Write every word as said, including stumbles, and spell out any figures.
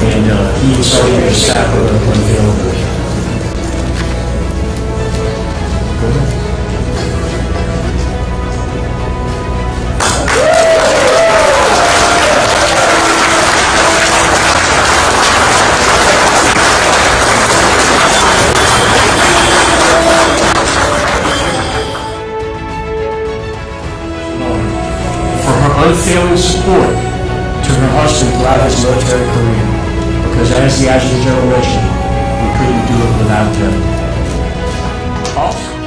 and uh, he and Sergeant Sapp are unavailable. Unfailing support to her husband throughout his military career, because as the Adjutant General mentioned, we couldn't do it without them. Awesome.